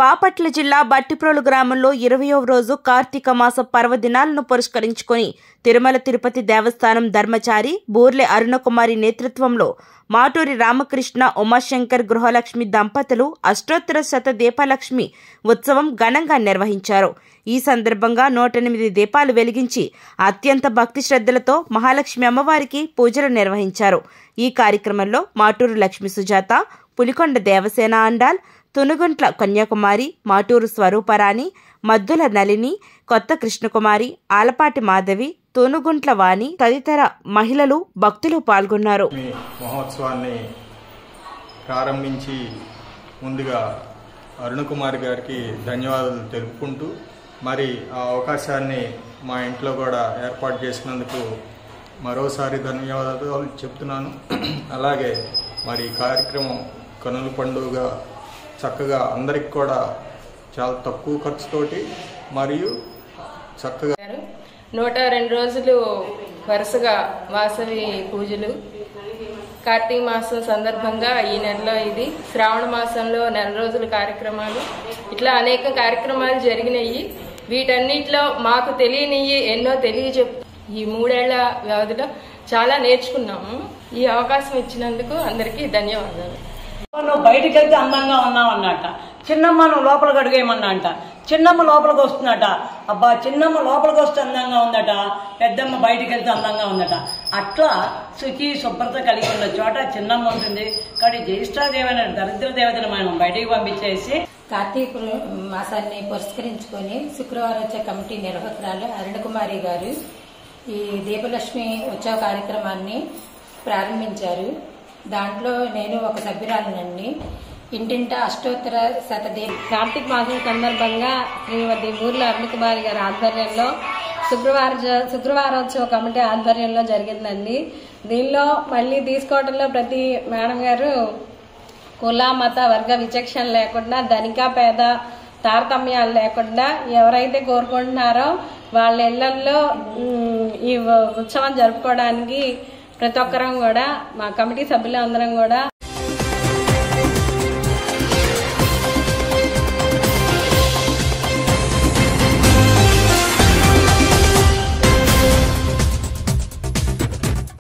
బాపట్ల జిల్లా బట్టిప్రోలు గ్రామంలో 20వ రోజు కార్తీక మాస పర్వదినాలను పురస్కరించుకొని తిరుమల తిరుపతి దేవస్థానం ధర్మచారి బూర్లె అరుణకుమారి నేతృత్వంలో మాటూరి రామకృష్ణ ఉమాశంకర్ గృహలక్ష్మి దంపతులు అష్టోత్తర శత దీపలక్ష్మి ఉత్సవం ఘనంగా నిర్వహించారు. ఈ సందర్భంగా 108 దీపాలు వెలిగించి అత్యంత భక్తి శ్రద్ధలతో మహాలక్ష్మి అమ్మవారికి పూజలు నిర్వహించారు. ఈ కార్యక్రమంలో మాటూరు లక్ష్మి సుజాత, పులికొండ దేవసేన అండాల్, తునుగుంట్ల కన్యాకుమారి, మాటూరు స్వరూపరాణి, మద్దుల నలిని, కొత్త కృష్ణకుమారి, ఆలపాటి మాధవి, తునుగుంట్ల వాణి తదితర మహిళలు భక్తులు పాల్గొన్నారు. మహోత్సవాన్ని ప్రారంభించి ముందుగా అరుణకుమారి గారికి ధన్యవాదాలు తెలుపుకుంటూ మరి ఆ అవకాశాన్ని మా ఇంట్లో కూడా ఏర్పాటు చేసినందుకు మరోసారి ధన్యవాదాలు చెప్తున్నాను. అలాగే మరి కార్యక్రమం కనుల పండుగ చక్కగా అందరికి కూడా చాలా తక్కువ ఖర్చుతోటి మరియు చక్కగా 102 రోజులు వరుసగా వాసవి పూజలు. కార్తీక మాసం సందర్భంగా ఈ నెలలో ఇది, శ్రావణ మాసంలో 1 రోజుల కార్యక్రమాలు, ఇట్లా అనేక కార్యక్రమాలు జరిగినాయి. వీటన్నిటిలో మాకు తెలియనివి ఎన్నో తెలియజెప్పు ఈ 3 ఏళ్ల వ్యవధిలో చాలా నేర్చుకున్నాము. ఈ అవకాశం ఇచ్చినందుకు అందరికీ ధన్యవాదాలు. నువ్వు బయటికి వెళ్తే అందంగా ఉన్నావు అన్నట, చిన్నమ్మ నువ్వు లోపలికి అడుగేయమన్నా అంట, చిన్నమ్మ లోపలికి వస్తుందట, అబ్బా చిన్నమ్మ లోపలికి వస్తే అందంగా ఉందట, పెద్దమ్మ బయటికి వెళ్తే అందంగా ఉందట. అట్లా శుచి శుభ్రత కలిగి ఉన్న చోట చిన్నమ్మ ఉంటుంది. కాబట్టి జ్యేష్ఠాదేవైన దరిద్ర దేవతను మనం బయటికి పంపించేసి కార్తీక మాసాన్ని పురస్కరించుకొని శుక్రవారం వచ్చే కమిటీ నిర్వాహకురాలు అరుణకుమారి గారు ఈ దీపలక్ష్మి ఉత్సవ కార్యక్రమాన్ని ప్రారంభించారు. దాంట్లో నేను ఒక సభ్యురాలినండి. ఇంటింట అష్టోత్తర శతదీప కార్తీక మాసం సందర్భంగా శ్రీమతి బూర్లె అరుణకుమారి గారి ఆధ్వర్యంలో శుక్రవారోత్సవ కమిటీ ఆధ్వర్యంలో జరిగిందండి. దీనిలో మళ్ళీ తీసుకోవడంలో ప్రతి మేడం గారు కుల మత వర్గ విచక్షణ లేకుండా, ధనిక పేద తారతమ్యాలు లేకుండా ఎవరైతే కోరుకుంటున్నారో వాళ్ళ ఇళ్లలో ఈ ఉత్సవం జరుపుకోవడానికి ప్రతి ఒక్కరం కూడా, మా కమిటీ సభ్యులందరం కూడా